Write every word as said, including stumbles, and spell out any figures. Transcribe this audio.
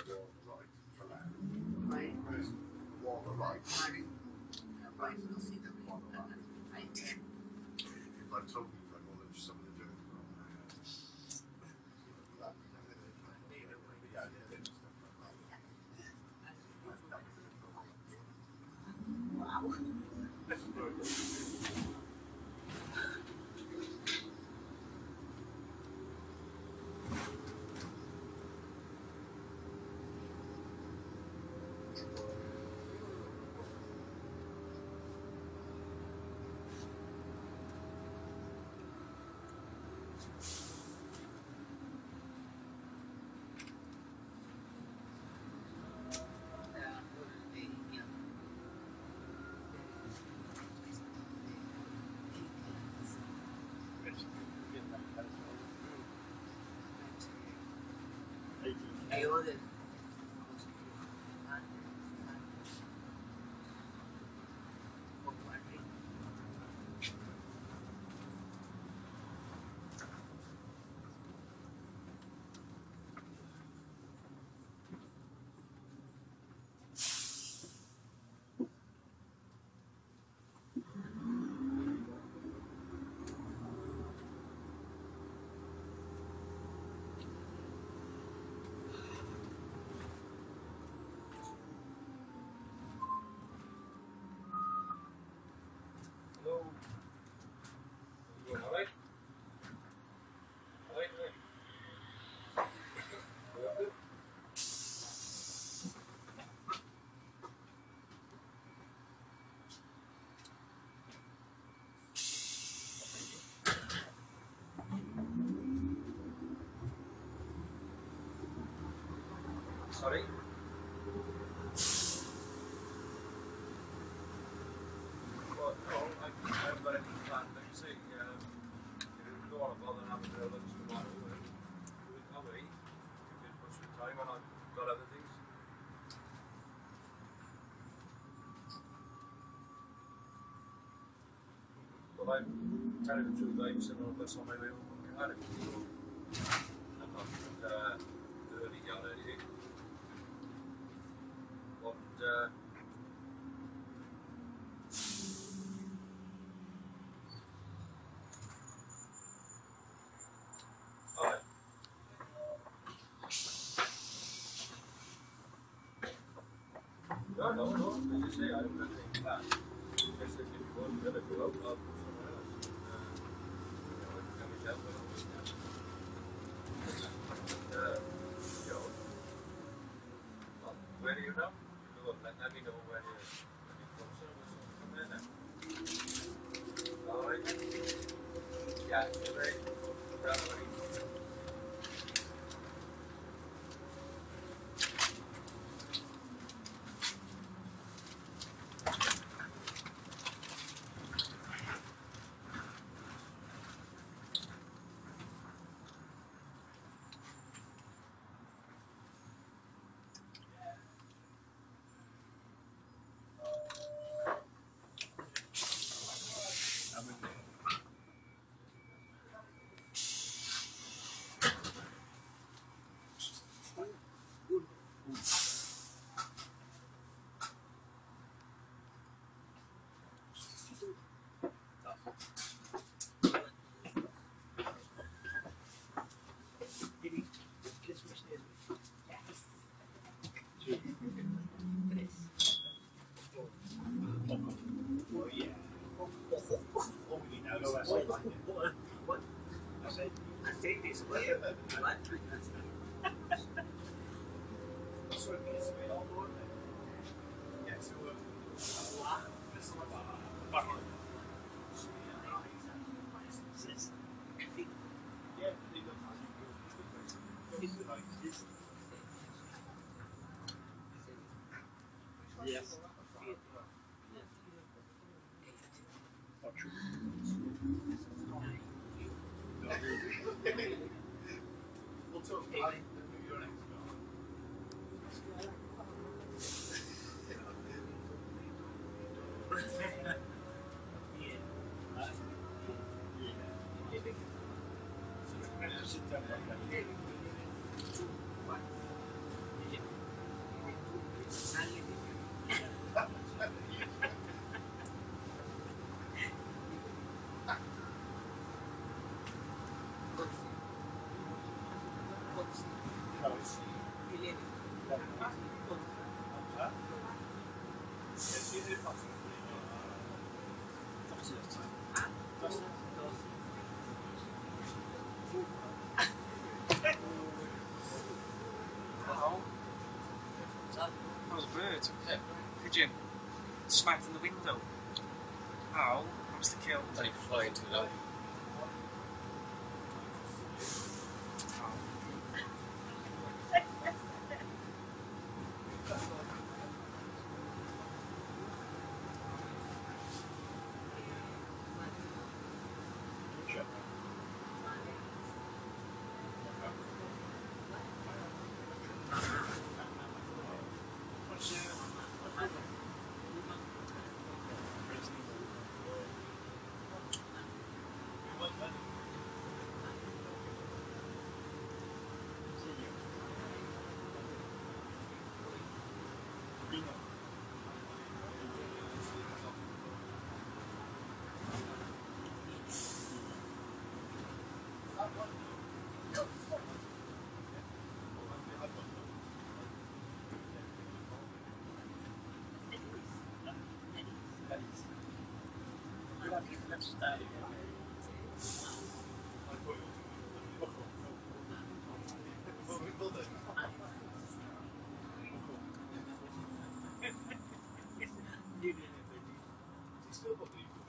Right. Water right. Right. Right. We'll see the right. If I'm talking for knowledge, some of the doing Wow. I ordered. Hello. You doing all right? All right, all right. You up good? Sorry? Well, no, I, I haven't got anything planned. Like you say, um, you don't want to bother and have a bit of lunch tomorrow. But do it that way. You can push the time and I've got other things. Well, I'm telling the truth, I'm sitting on a bus on my way home from Cardiff. So I'm not uh, early already. But, uh, alright. No, no, no. As you say, I haven't got anything planned. Just if you want to go out, I'll go somewhere else. Uh, you know, I can come myself, but I'll just, uh, you know, well, where are you now? You know, let, let me know when you're, when you're closer. We'll come there then. Alright. Yeah, so they, that's right. What? I said, I take this away. What? So it means we all go in. Yeah, so a lot. This one, uh, yeah, they look like this. Yes. We'll talk about your next yeah. That was a bird. Pigeon. Smacked in the window. Ow. Hamster killed. Only flying too low. Still believe